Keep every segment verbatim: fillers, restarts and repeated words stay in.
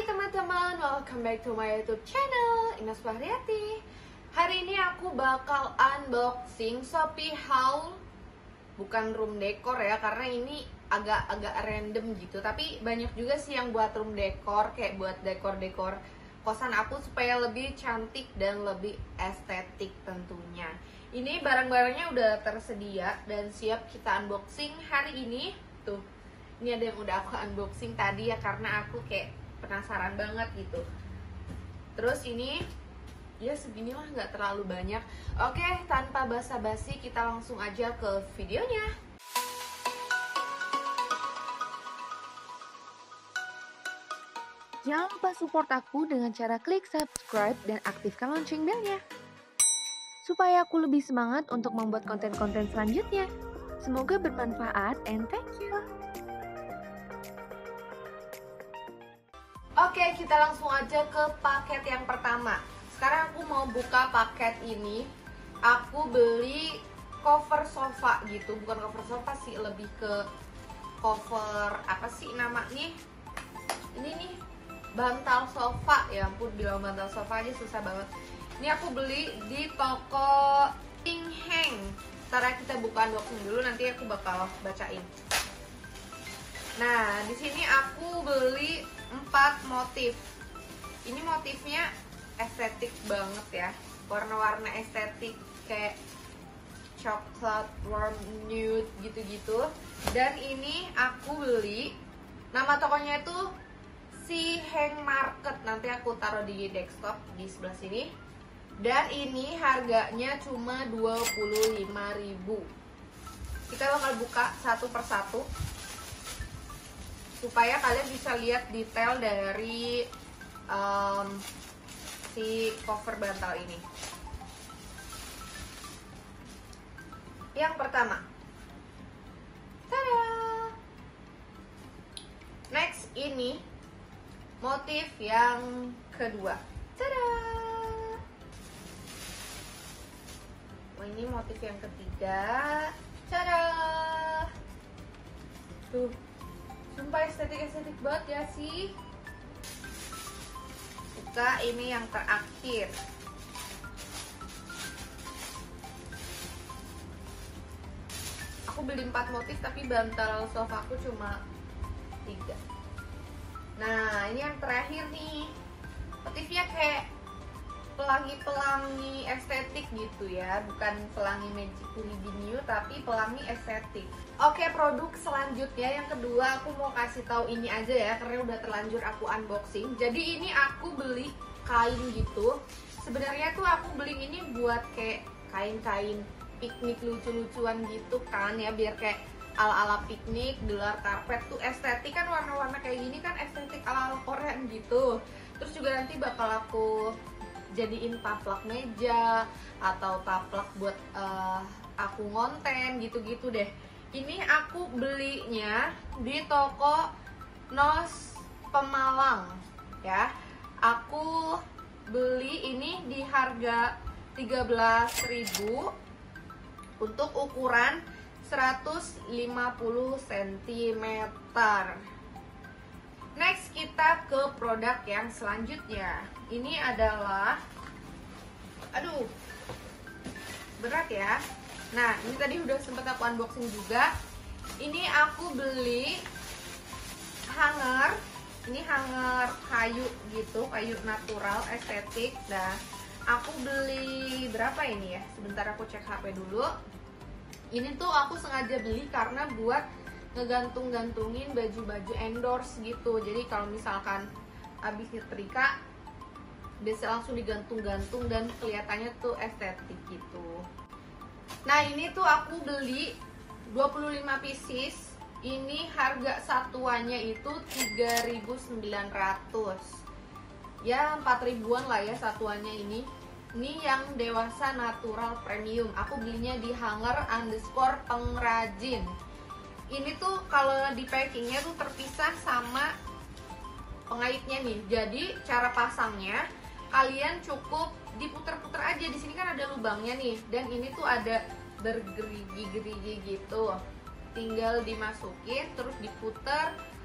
Hai teman-teman, welcome back to my YouTube channel Ines Fahriati. Hari ini aku bakal unboxing Shopee haul, bukan room decor ya, karena ini agak-agak random gitu. Tapi banyak juga sih yang buat room decor, kayak buat dekor-dekor kosan aku supaya lebih cantik dan lebih estetik tentunya. Ini barang-barangnya udah tersedia dan siap kita unboxing hari ini. Tuh, ini ada yang udah aku unboxing tadi ya, karena aku kayak penasaran banget gitu. Terus ini ya seginilah, nggak terlalu banyak. Oke, tanpa basa-basi kita langsung aja ke videonya. Jangan lupa support aku dengan cara klik subscribe dan aktifkan lonceng bellnya, supaya aku lebih semangat untuk membuat konten-konten selanjutnya. Semoga bermanfaat and thank you. Oke, kita langsung aja ke paket yang pertama. Sekarang aku mau buka paket ini. Aku beli cover sofa gitu, bukan cover sofa sih, lebih ke cover apa sih namanya? Ini nih, bantal sofa. Ya ampun, bilang bantal sofa aja susah banget. Ini aku beli di toko Ting Heng. Ntar kita buka unboxing dulu, nanti aku bakal bacain. Nah, di sini aku beli empat motif. Ini motifnya estetik banget ya, warna-warna estetik kayak coklat, warm nude gitu-gitu. Dan ini aku beli, nama tokonya itu Si Heng Market. Nanti aku taruh di desktop di sebelah sini. Dan ini harganya cuma dua puluh lima ribu. Kita bakal buka satu persatu supaya kalian bisa lihat detail dari um, si cover bantal ini. Yang pertama, tada! Next, ini motif yang kedua, tada! Oh, ini motif yang ketiga, tada! Tuh, sumpah estetik-estetik banget ya sih. Buka ini yang terakhir. Aku beli empat motif tapi bantal sofaku cuma tiga. Nah, ini yang terakhir nih. Motifnya kayak pelangi-pelangi estetik gitu ya, bukan pelangi magic new tapi pelangi estetik. Oke, produk selanjutnya yang kedua aku mau kasih tahu ini aja ya, karena udah terlanjur aku unboxing. Jadi ini aku beli kain gitu. Sebenarnya tuh aku beli ini buat kayak kain-kain piknik lucu-lucuan gitu kan ya, biar kayak ala-ala piknik di luar karpet tuh estetik kan, warna-warna kayak gini kan estetik ala-ala Korea gitu. Terus juga nanti bakal aku jadiin taplak meja atau taplak buat uh, aku ngonten gitu-gitu deh. Ini aku belinya di toko Nos Pemalang ya. Aku beli ini di harga tiga belas ribu untuk ukuran seratus lima puluh sentimeter. Next, kita ke produk yang selanjutnya. Ini adalah, aduh, berat ya. Nah, ini tadi udah sempet aku unboxing juga. Ini aku beli hanger. Ini hanger kayu gitu, kayu natural, estetik. Nah, aku beli berapa ini ya? Sebentar aku cek H P dulu. Ini tuh aku sengaja beli karena buat ngegantung-gantungin baju-baju endorse gitu. Jadi kalau misalkan habis nyetrika bisa langsung digantung-gantung dan kelihatannya tuh estetik gitu. Nah, ini tuh aku beli dua puluh lima pieces. Ini harga satuannya itu tiga ribu sembilan ratus. Ya empat ribuan lah ya satuannya ini. Ini yang dewasa natural premium. Aku belinya di hanger underscore pengrajin. Ini tuh kalau di packingnya tuh terpisah sama pengaitnya nih. Jadi cara pasangnya kalian cukup diputer-puter aja. Di sini kan ada lubangnya nih, dan ini tuh ada bergerigi-gerigi gitu. Tinggal dimasukin terus diputer.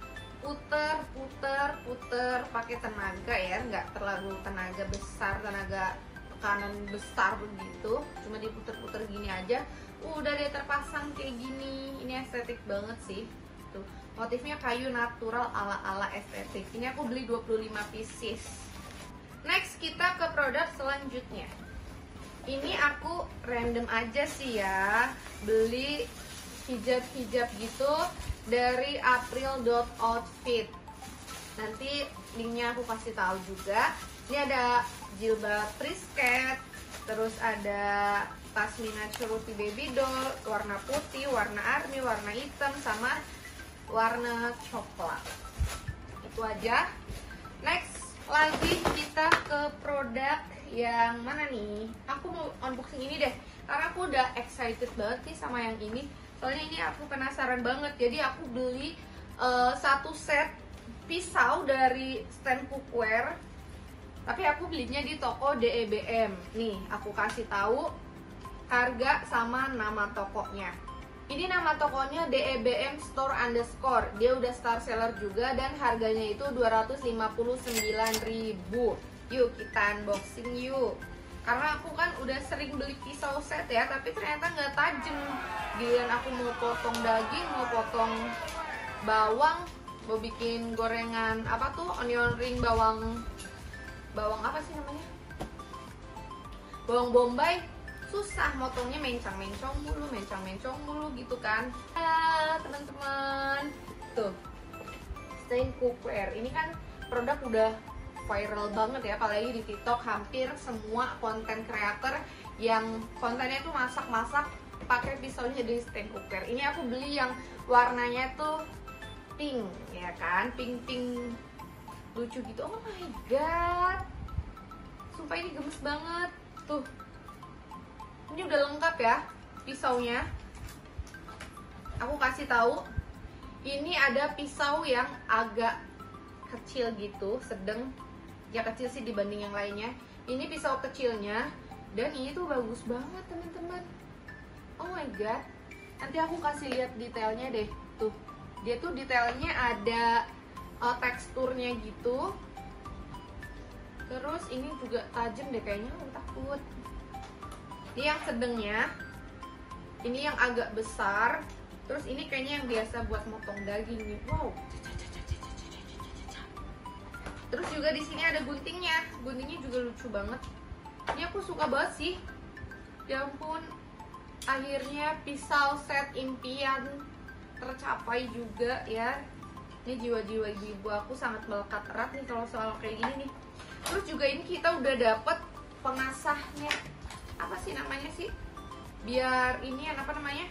puter puter puter pakai tenaga ya, nggak terlalu tenaga besar, tenaga tekanan besar begitu, cuma diputer-puter gini aja udah dia terpasang kayak gini. Ini estetik banget sih tuh, motifnya kayu natural ala-ala estetik. Ini aku beli dua puluh lima pieces. Next kita ke produk selanjutnya. Ini aku random aja sih ya, beli hijab-hijab gitu dari april dot outfit. Nanti linknya aku kasih tahu juga. Ini ada jilbab prisket, terus ada pasmina ceruti baby doll warna putih, warna army, warna hitam, sama warna coklat. Itu aja. Next lagi kita ke produk yang mana nih? Aku mau unboxing ini deh, karena aku udah excited banget nih sama yang ini. Soalnya ini aku penasaran banget. Jadi aku beli uh, satu set pisau dari stand cookware, tapi aku belinya di toko D E B M. Nih, aku kasih tahu harga sama nama tokonya. Ini nama tokonya D E B M Store Underscore. Dia udah star seller juga dan harganya itu dua ratus lima puluh sembilan ribu. Yuk kita unboxing yuk. Karena aku kan udah sering beli pisau set ya, tapi ternyata nggak tajam. Giliran aku mau potong daging, mau potong bawang, mau bikin gorengan apa tuh, onion ring, bawang bawang apa sih namanya, bawang bombay, susah motongnya, mencang-mencong mulu, mencang-mencong mulu gitu kan. Ah, teman-teman, tuh stain cookware ini kan produk udah viral banget ya, apalagi di TikTok. Hampir semua konten creator yang kontennya tuh masak-masak pakai pisaunya dari stain cookware. Ini aku beli yang warnanya tuh pink ya kan, pink-pink lucu gitu. Oh my god, sumpah ini gemes banget tuh. Ini udah lengkap ya pisaunya. Aku kasih tahu, ini ada pisau yang agak kecil gitu, sedang ya, kecil sih dibanding yang lainnya. Ini pisau kecilnya dan ini tuh bagus banget teman-teman. Oh my god, nanti aku kasih lihat detailnya deh tuh. Dia tuh detailnya ada uh, teksturnya gitu. Terus ini juga tajam deh kayaknya, aku takut. Ini yang sedangnya, ini yang agak besar. Terus ini kayaknya yang biasa buat motong daging nih. Wow. Terus juga di sini ada guntingnya. Guntingnya juga lucu banget. Ini aku suka banget sih. Ya ampun, akhirnya pisau set impian tercapai juga ya. Ini jiwa-jiwa ibu-ibu aku sangat melekat erat nih kalau soal kayak gini nih. Terus juga ini kita udah dapet pengasahnya. Apa sih namanya sih? Biar ini apa namanya?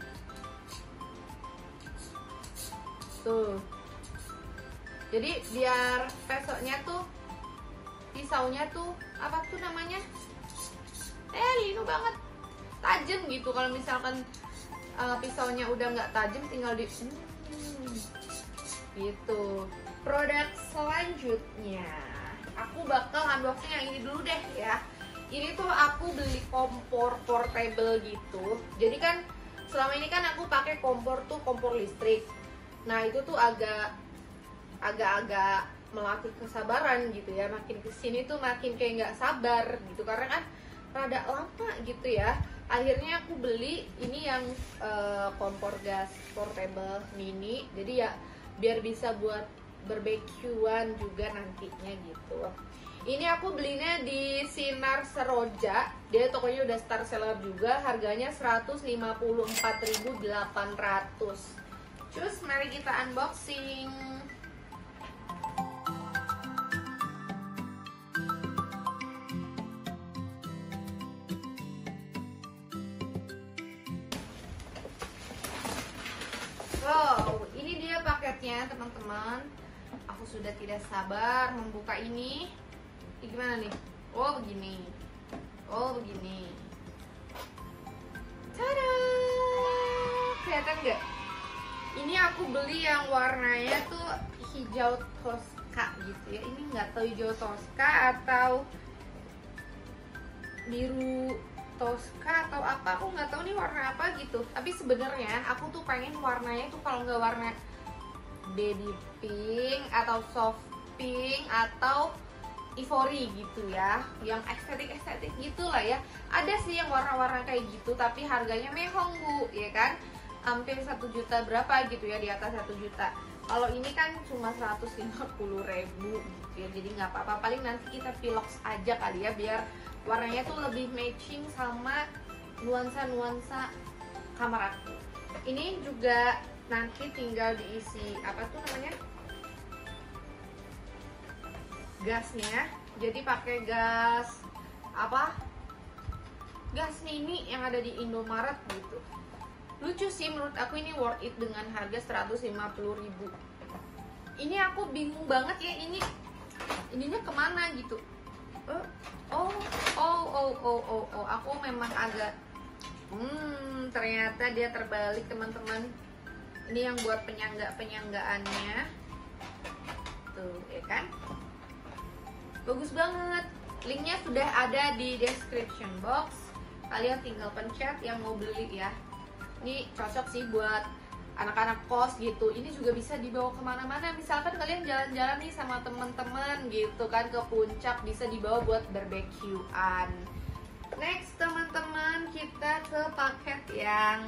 Tuh. Jadi biar pesoknya tuh, pisaunya tuh apa tuh namanya? Eh, linu banget, tajam gitu. Kalau misalkan uh, pisaunya udah nggak tajam, tinggal di hmm, gitu. Produk selanjutnya, aku bakal unboxing yang ini dulu deh ya. Ini tuh aku beli kompor portable gitu. Jadi kan selama ini kan aku pakai kompor tuh kompor listrik. Nah itu tuh agak agak-agak melatih kesabaran gitu ya. Makin kesini tuh makin kayak nggak sabar gitu, karena kan rada lama gitu ya. Akhirnya aku beli ini yang uh, kompor gas portable mini. Jadi ya biar bisa buat barbekyuan juga nantinya gitu. Ini aku belinya di Sinar Seroja. Dia tokonya udah star seller juga. Harganya seratus lima puluh empat ribu delapan ratus. Terus mari kita unboxing. Wow, ini dia paketnya teman-teman. Aku sudah tidak sabar membuka ini. Ini gimana nih? Oh begini. Oh begini. Tada! Kelihatan nggak? Ini aku beli yang warnanya tuh hijau toska gitu ya. Ini nggak tahu hijau toska atau biru toska atau apa, aku nggak tahu nih warna apa gitu. Tapi sebenarnya aku tuh pengen warnanya tuh kalau nggak warna baby pink atau soft pink atau ivory gitu ya, yang estetik-estetik gitulah ya. Ada sih yang warna-warna kayak gitu, tapi harganya mehong bu, ya kan? Hampir satu juta berapa gitu ya, di atas satu juta. Kalau ini kan cuma seratus lima puluh ribu gitu ya, jadi nggak apa-apa. Paling nanti kita pilox aja kali ya, biar warnanya tuh lebih matching sama nuansa-nuansa kamar aku. Ini juga nanti tinggal diisi apa tuh namanya, gasnya. Jadi pakai gas apa, gas mini yang ada di Indomaret gitu. Lucu sih menurut aku, ini worth it dengan harga seratus lima puluh ribu. Ini aku bingung banget ya, ini ininya kemana gitu. Oh oh oh oh oh oh, oh. Aku memang agak hmm ternyata dia terbalik teman-teman. Ini yang buat penyangga penyanggaannya tuh ya kan, bagus banget. Linknya sudah ada di description box, kalian tinggal pencet yang mau beli ya. Ini cocok sih buat anak-anak kos gitu. Ini juga bisa dibawa kemana-mana. Misalkan kalian jalan-jalan nih sama teman-teman gitu kan ke puncak, bisa dibawa buat barbekyuan. Next teman-teman, kita ke paket yang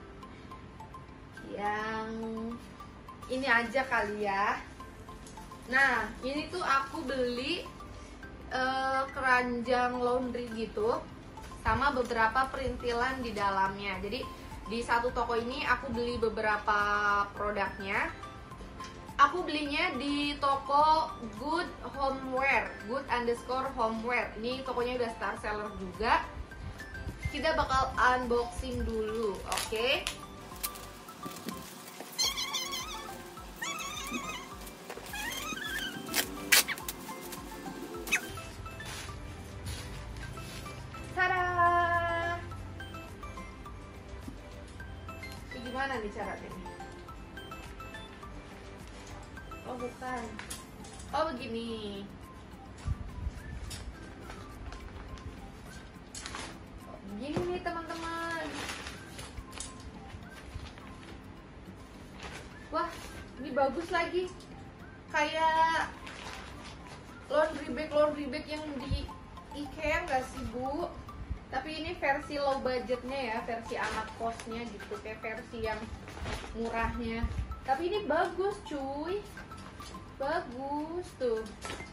yang ini aja kali ya. Nah ini tuh aku beli uh, keranjang laundry gitu, sama beberapa perintilan di dalamnya. Jadi di satu toko ini aku beli beberapa produknya. Aku belinya di toko Good Homeware, Good underscore Homeware. Ini tokonya udah star seller juga. Kita bakal unboxing dulu, oke? Okay? Gimana nih caranya? Oh bukan, oh begini. Oh, begini nih teman-teman. Wah ini bagus lagi, kayak laundry bag laundry bag yang di IKEA nggak sih bu? Tapi ini versi low budgetnya ya, versi anak kosnya gitu, kayak versi yang murahnya. Tapi ini bagus cuy, bagus tuh.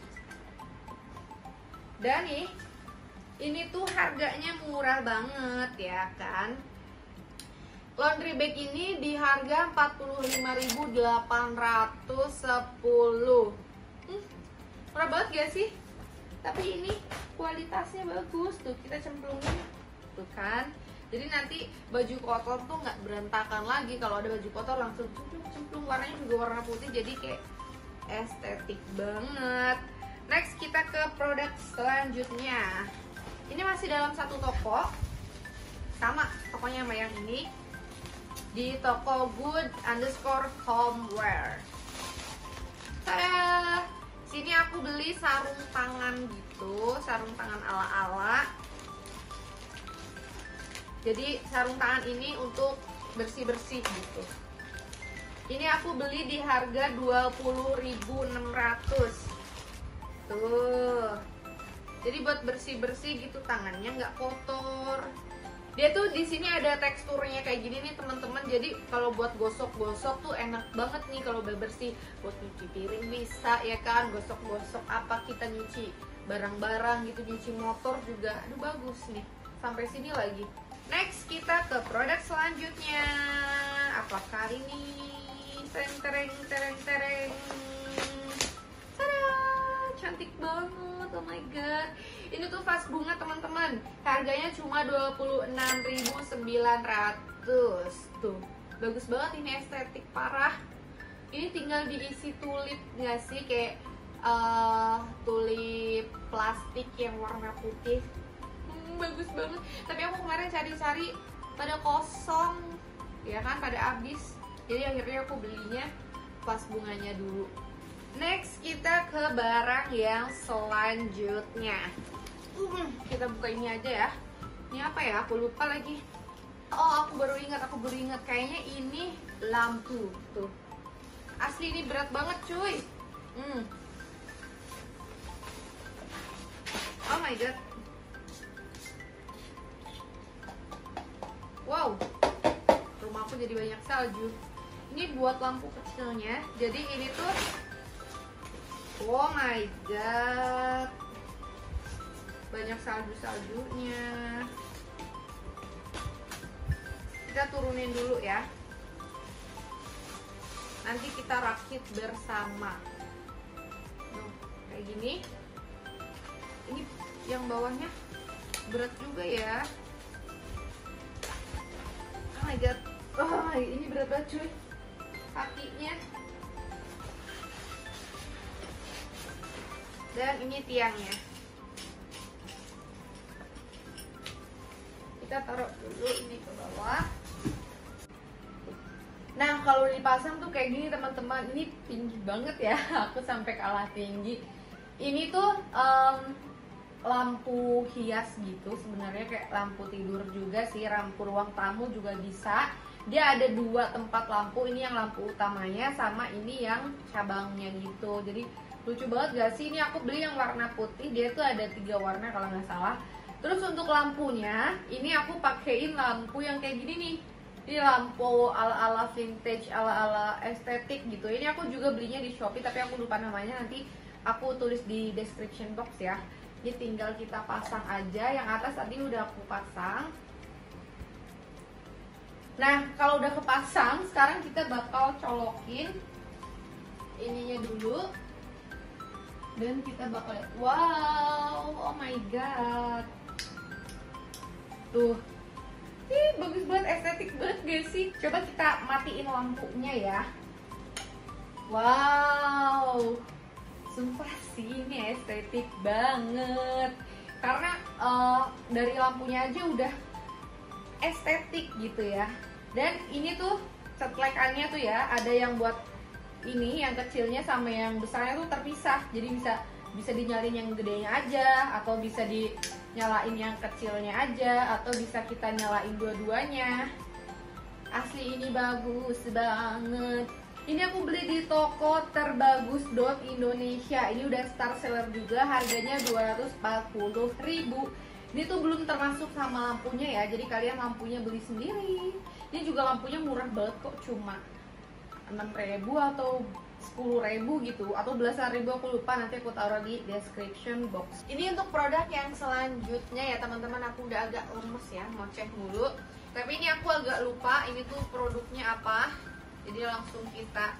Dan nih, ini tuh harganya murah banget ya kan. Laundry bag ini di harga empat puluh lima ribu delapan ratus sepuluh. Hmm, murah banget gak sih? Tapi ini kualitasnya bagus tuh, kita cemplungin tuh kan. Jadi nanti baju kotor tuh nggak berantakan lagi. Kalau ada baju kotor langsung cemplung-cemplung, warnanya juga warna putih, jadi kayak estetik banget. Next kita ke produk selanjutnya. Ini masih dalam satu toko, sama tokonya sama yang ini, di toko Good underscore Homeware. Tada! Sini aku beli sarung tangan gitu, sarung tangan ala-ala. Jadi sarung tangan ini untuk bersih-bersih gitu. Ini aku beli di harga dua puluh ribu enam ratus. Tuh. Jadi buat bersih-bersih gitu, tangannya nggak kotor. Dia tuh di sini ada teksturnya kayak gini nih teman-teman. Jadi kalau buat gosok-gosok tuh enak banget nih kalau udah bersih. Buat nyuci piring bisa ya kan, gosok-gosok apa kita nyuci barang-barang gitu, nyuci motor juga. Aduh bagus nih. Sampai sini lagi. Next kita ke produk selanjutnya. Apakah ini? Tereng tereng tereng tereng. Tada! Cantik banget. Oh my god. Ini tuh vas bunga teman-teman. Harganya cuma dua puluh enam ribu sembilan ratus. Tuh, bagus banget ini, estetik parah. Ini tinggal diisi tulip nggak sih, kayak uh, tulip plastik yang warna putih. Hmm, bagus banget. Tapi aku kemarin cari-cari pada kosong, ya kan, pada habis. Jadi akhirnya aku belinya vas bunganya dulu. Next kita ke barang yang selanjutnya. Uh, kita buka ini aja ya. Ini apa ya? Aku lupa lagi. Oh, aku baru ingat, aku baru ingat. Kayaknya ini lampu tuh. Asli ini berat banget cuy. hmm. Oh my god. Wow, rumahku jadi banyak salju. Ini buat lampu kecilnya. Jadi ini tuh, oh my god, banyak salju-saljunya. Kita turunin dulu ya. Nanti kita rakit bersama. Tuh, kayak gini. Ini yang bawahnya berat juga ya. Oh my god. Oh, ini berat banget cuy. Kakinya. Dan ini tiangnya. Kita taruh dulu ini ke bawah. Nah, kalau dipasang tuh kayak gini teman-teman. Ini tinggi banget ya. Aku sampai kalah tinggi. Ini tuh um, lampu hias gitu. Sebenarnya kayak lampu tidur juga sih. Lampu ruang tamu juga bisa. Dia ada dua tempat lampu. Ini yang lampu utamanya, sama ini yang cabangnya gitu. Jadi lucu banget gak sih? Ini aku beli yang warna putih. Dia tuh ada tiga warna kalau nggak salah. Terus untuk lampunya, ini aku pakein lampu yang kayak gini nih. Ini lampu ala-ala vintage, ala-ala estetik gitu. Ini aku juga belinya di Shopee, tapi aku lupa namanya. Nanti aku tulis di description box ya. Ini tinggal kita pasang aja. Yang atas tadi udah aku pasang. Nah, kalau udah kepasang, sekarang kita bakal colokin ininya dulu. Dan kita bakal lihat. Wow, oh my god. Tuh. Ih, bagus banget, estetik banget gak sih? Coba kita matiin lampunya ya. Wow, sumpah sih ini estetik banget. Karena uh, dari lampunya aja udah estetik gitu ya. Dan ini tuh setlekannya tuh ya, ada yang buat ini, yang kecilnya sama yang besarnya tuh terpisah. Jadi bisa bisa dinyalain yang gedenya aja, atau bisa di nyalain yang kecilnya aja, atau bisa kita nyalain dua-duanya. Asli ini bagus banget. Ini aku beli di toko terbagus dot indonesia. Ini udah star seller juga, harganya dua ratus empat puluh ribu. Ini tuh belum termasuk sama lampunya ya, jadi kalian lampunya beli sendiri. Ini juga lampunya murah banget kok, cuma enam ribu atau sepuluh ribu gitu, atau belasan ribu, aku lupa, nanti aku taruh di description box. Ini untuk produk yang selanjutnya ya teman-teman. Aku udah agak lemes ya, mau cek dulu. Tapi ini aku agak lupa ini tuh produknya apa. Jadi langsung kita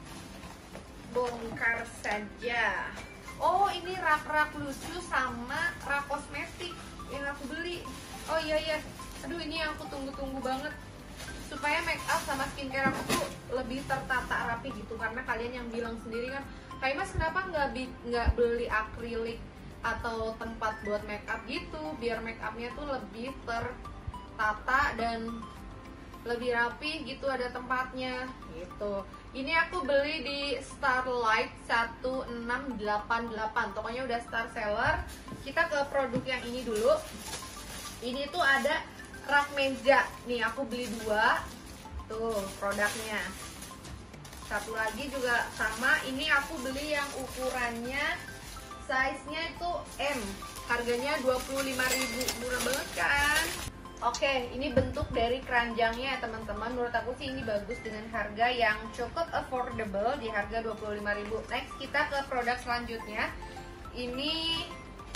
bongkar saja. Oh, ini rak-rak lucu sama rak kosmetik yang aku beli. Oh iya iya, aduh ini yang aku tunggu-tunggu banget, supaya make up sama skincare aku tuh lebih tertata rapi gitu. Karena kalian yang bilang sendiri kan, Kak Mas kenapa nggak nggak beli akrilik atau tempat buat make up gitu, biar make upnya tuh lebih tertata dan lebih rapi gitu, ada tempatnya gitu. Ini aku beli di Starlight satu enam delapan delapan, tokonya udah star seller. Kita ke produk yang ini dulu. Ini tuh ada rak meja. Nih aku beli dua. Tuh produknya. Satu lagi juga sama. Ini aku beli yang ukurannya size-nya itu M. Harganya dua puluh lima ribu. Murah banget kan? Oke, ini bentuk dari keranjangnya ya teman-teman. Menurut aku sih ini bagus dengan harga yang cukup affordable di harga dua puluh lima ribu. Next kita ke produk selanjutnya. Ini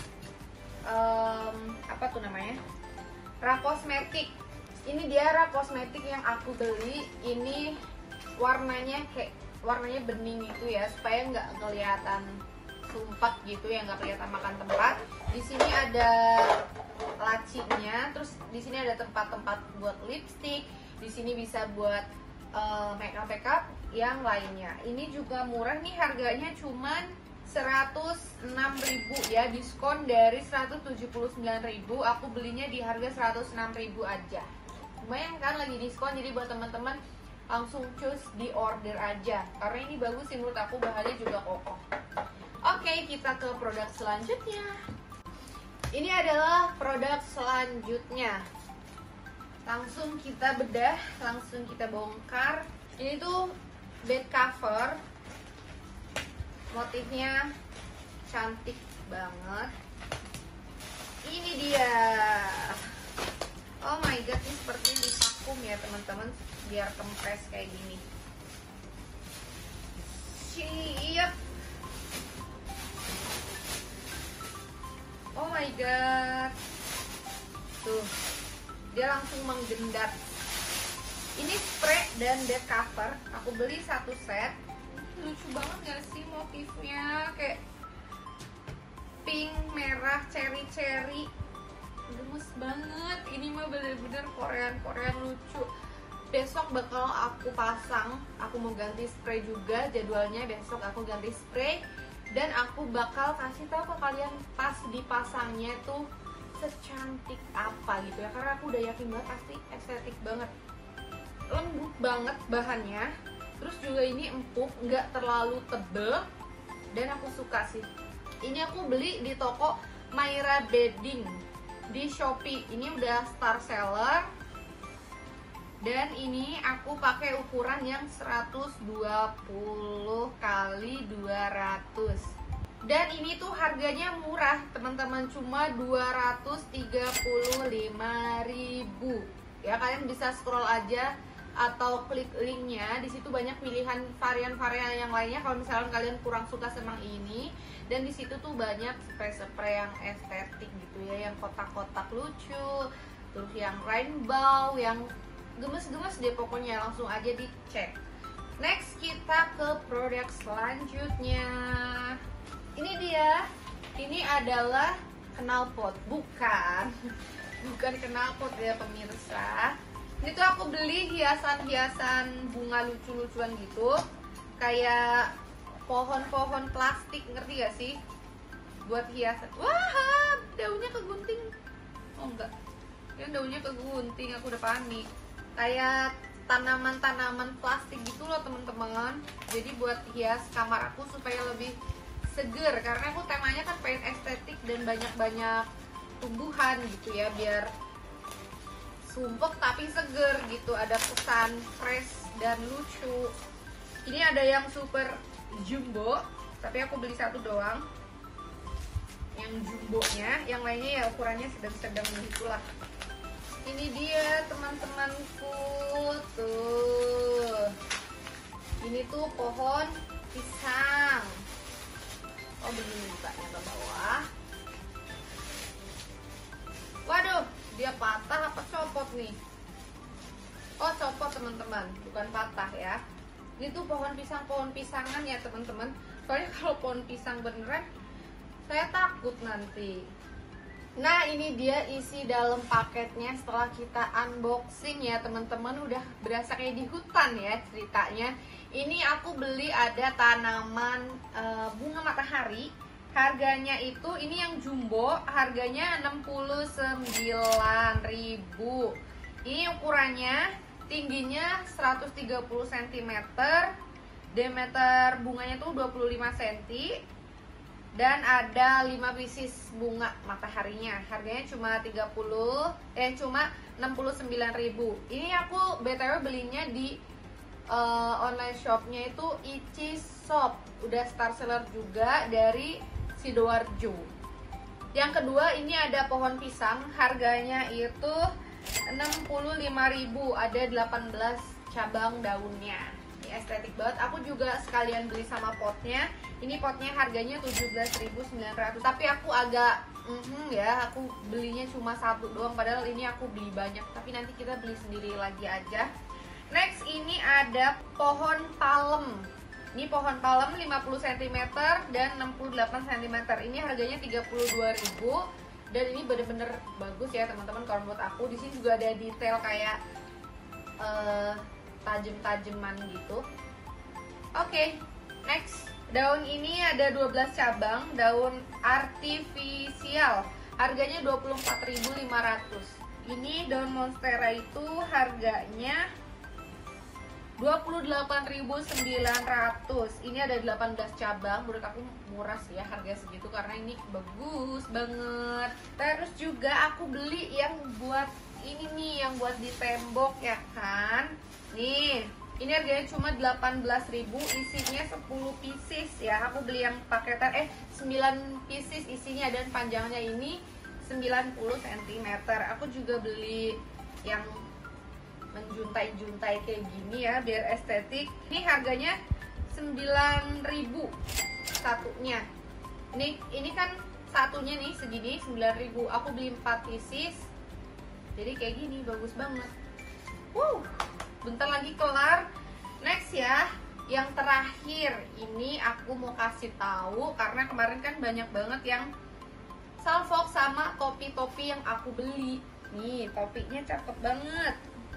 um, apa tuh namanya? Rak kosmetik. Ini dia rak kosmetik yang aku beli. Ini warnanya kayak warnanya bening gitu ya, supaya nggak kelihatan sumpah gitu ya, nggak kelihatan makan tempat. Di sini ada lacinya, terus di sini ada tempat-tempat buat lipstick. Di sini bisa buat uh, makeup makeup yang lainnya. Ini juga murah nih, harganya cuman seratus enam ribu ya, diskon dari seratus tujuh puluh sembilan ribu. Aku belinya di harga seratus enam ribu aja. Lumayan kan, lagi diskon, jadi buat teman-teman langsung cus di order aja. Karena ini bagus sih menurut aku, bahannya juga kokoh. Oke, kita ke produk selanjutnya. Ini adalah produk selanjutnya. Langsung kita bedah, langsung kita bongkar. Ini tuh bed cover. Motifnya cantik banget. Ini dia. Oh my god, ini seperti di vakum ya teman-teman, biar kempes kayak gini. Siap. Oh my god. Tuh, dia langsung menggendat. Ini spray dan bed cover. Aku beli satu set. Lucu banget gak sih motifnya? Kayak pink, merah, cherry-cherry. Gemes banget. Ini mah bener-bener Korean-Korean lucu. Besok bakal aku pasang. Aku mau ganti spray juga. Jadwalnya besok aku ganti spray. Dan aku bakal kasih tahu ke kalian pas dipasangnya tuh secantik apa gitu ya. Karena aku udah yakin banget pasti estetik banget. Lembut banget bahannya. Terus juga ini empuk, nggak terlalu tebel. Dan aku suka sih. Ini aku beli di toko Myra Bedding di Shopee. Ini udah star seller. Dan ini aku pakai ukuran yang seratus dua puluh kali dua ratus. Dan ini tuh harganya murah, teman-teman, cuma dua ratus tiga puluh lima ribu. Ya, kalian bisa scroll aja atau klik linknya. Di situ banyak pilihan varian-varian yang lainnya kalau misalnya kalian kurang suka sama ini. Dan di situ tuh banyak spray-spray yang estetik gitu ya, yang kotak-kotak lucu, terus yang rainbow, yang gemes-gemes deh pokoknya. Langsung aja dicek. Next kita ke produk selanjutnya. Ini dia. Ini adalah knalpot. Bukan Bukan knalpot ya pemirsa. Ini tuh aku beli hiasan-hiasan bunga lucu-lucuan gitu. Kayak pohon-pohon plastik, ngerti gak sih? Buat hiasan. Wah, daunnya kegunting. Oh enggak, ya daunnya kegunting, aku udah panik. Kayak tanaman-tanaman plastik gitu loh teman-teman. Jadi buat hias kamar aku supaya lebih seger. Karena aku temanya kan pengen estetik dan banyak-banyak tumbuhan gitu ya, biar sumpek tapi seger gitu. Ada kesan fresh dan lucu. Ini ada yang super jumbo, tapi aku beli satu doang yang jumbonya. Yang lainnya ya ukurannya sedang-sedang gitulah. Ini dia teman-temanku. Tuh, ini tuh pohon pisang. Oh begini bukanya ke bawah. Waduh, dia patah apa copot nih? Oh copot teman-teman, bukan patah ya. Ini tuh pohon pisang, pohon pisangan ya teman-teman. Soalnya kalau pohon pisang beneran saya takut nanti. Nah ini dia isi dalam paketnya setelah kita unboxing ya teman-teman. Udah berasa kayak di hutan ya ceritanya. Ini aku beli ada tanaman e, bunga matahari. Harganya itu, ini yang jumbo, harganya enam puluh sembilan ribu. Ini ukurannya, tingginya seratus tiga puluh sentimeter, diameter bunganya tuh dua puluh lima sentimeter, dan ada lima pieces bunga mataharinya. Harganya cuma tiga puluh eh cuma enam puluh sembilan ribu. Ini aku B T W belinya di uh, online shopnya itu Ichi Shop. Udah star seller juga dari Sidoarjo. Yang kedua ini ada pohon pisang, harganya itu enam puluh lima ribu, ada delapan belas cabang daunnya. Ini estetik banget. Aku juga sekalian beli sama potnya. Ini potnya harganya tujuh belas ribu sembilan ratus. Tapi aku agak mm, ya, aku belinya cuma satu doang, padahal ini aku beli banyak. Tapi nanti kita beli sendiri lagi aja. Next ini ada pohon palem. Ini pohon palem lima puluh sentimeter dan enam puluh delapan sentimeter. Ini harganya tiga puluh dua ribu. Dan ini bener-bener bagus ya teman-teman kalau menurut aku. Di sini juga ada detail kayak uh, tajem-tajeman gitu. Oke, okay, next. Daun ini ada dua belas cabang, daun artifisial. Harganya dua puluh empat ribu lima ratus. Ini daun monstera itu harganya dua puluh delapan ribu sembilan ratus. Ini ada delapan belas cabang. Menurut aku murah sih ya harga segitu, karena ini bagus banget. Terus juga aku beli yang buat ini nih, yang buat di tembok ya kan. Nih, Ini harganya cuma delapan belas ribu, isinya sepuluh pieces ya. Aku beli yang paketan, eh sembilan pieces isinya, dan panjangnya ini sembilan puluh sentimeter. Aku juga beli yang menjuntai-juntai kayak gini ya, biar estetik. Ini harganya sembilan ribu satunya. Ini ini kan satunya nih segini sembilan ribu. Aku beli empat pieces. Jadi kayak gini, bagus banget. Wow, bentar lagi kelar. Next ya, yang terakhir ini aku mau kasih tahu karena kemarin kan banyak banget yang salfok sama topi-topi yang aku beli. Nih, topinya cakep banget.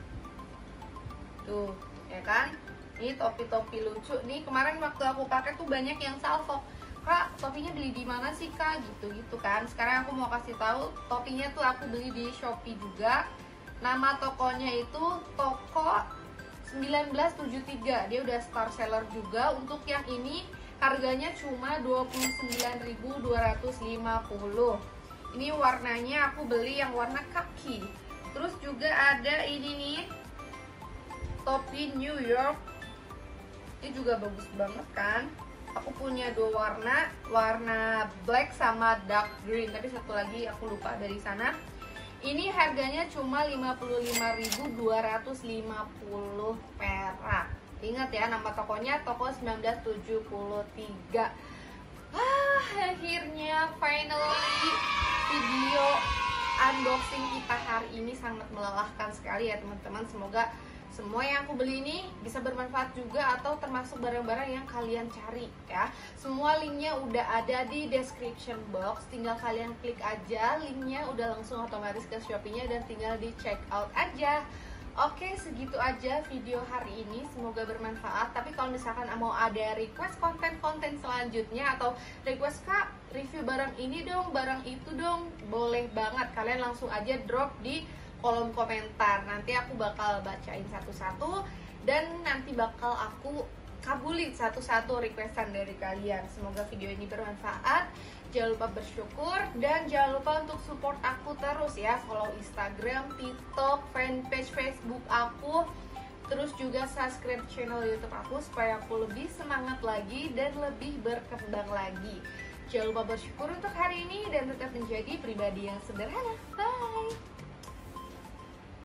Tuh, ya kan? Ini topi-topi lucu nih. Kemarin waktu aku pakai tuh banyak yang salfok. Kak, topinya beli di mana sih Kak? Gitu-gitu kan. Sekarang aku mau kasih tahu, topinya tuh aku beli di Shopee juga. Nama tokonya itu Toko sembilan belas tujuh puluh tiga. Dia udah star seller juga. Untuk yang ini harganya cuma dua puluh sembilan ribu dua ratus lima puluh. Ini warnanya aku beli yang warna kaki. Terus juga ada ini nih, topi New York. Ini juga bagus banget kan. Aku punya dua warna, warna black sama dark green. Tapi satu lagi aku lupa dari sana. Ini harganya cuma lima puluh lima ribu dua ratus lima puluh perak. Ingat ya, nama tokonya Toko sembilan belas tujuh puluh tiga. Ah, akhirnya finally video unboxing kita hari ini sangat melelahkan sekali ya teman-teman. Semoga semua yang aku beli ini bisa bermanfaat juga atau termasuk barang-barang yang kalian cari ya. Semua linknya udah ada di description box, tinggal kalian klik aja linknya, udah langsung otomatis ke Shopee-nya dan tinggal di check out aja. Oke, segitu aja video hari ini, semoga bermanfaat. Tapi kalau misalkan mau ada request konten-konten selanjutnya atau request Kak review barang ini dong, barang itu dong, boleh banget. Kalian langsung aja drop di kolom komentar, nanti aku bakal bacain satu-satu dan nanti bakal aku kabulin satu-satu requestan dari kalian. Semoga video ini bermanfaat. Jangan lupa bersyukur dan jangan lupa untuk support aku terus ya. Follow Instagram, TikTok, fanpage Facebook aku. Terus juga subscribe channel YouTube aku supaya aku lebih semangat lagi dan lebih berkembang lagi. Jangan lupa bersyukur untuk hari ini dan tetap menjadi pribadi yang sederhana. Bye!